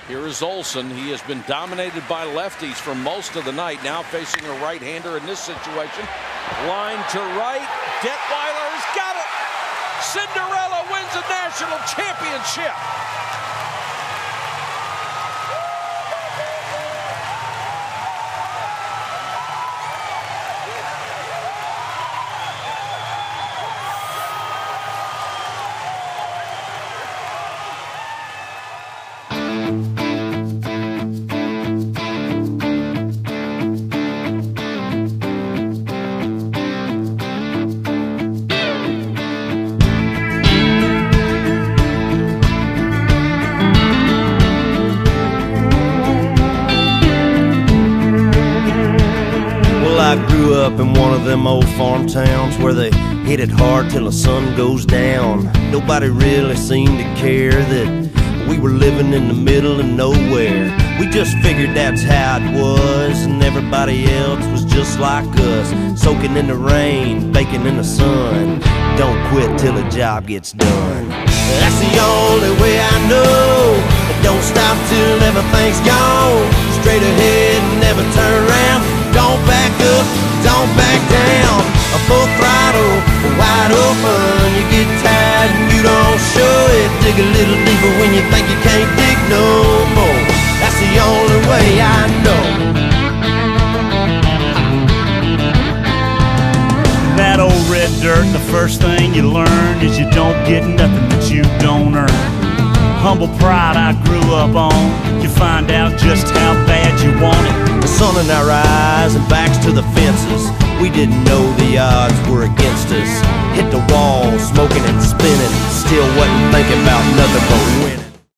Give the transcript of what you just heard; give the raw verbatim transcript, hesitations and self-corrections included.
Here is Olson. He has been dominated by lefties for most of the night. Now facing a right-hander in this situation. Line to right. Detweiler's got it. Cinderella wins a national championship. I grew up in one of them old farm towns where they hit it hard till the sun goes down. Nobody really seemed to care that we were living in the middle of nowhere. We just figured that's how it was, and everybody else was just like us, soaking in the rain, baking in the sun. Don't quit till the job gets done. That's the only way I know. Don't stop till everything's gone. Straight ahead and never turn around. Don't back up, don't back down. A full throttle, wide open. You get tired and you don't show it. Dig a little deeper when you think you can't dig no more. That's the only way I know. That old red dirt, the first thing you learn is you don't get nothing that you don't earn. Humble pride I grew up on. You find out just how bad you want it. The sun in our eyes and backs to the fences. We didn't know the odds were against us. Hit the wall, smoking and spinning. Still wasn't thinking about nothing but winning.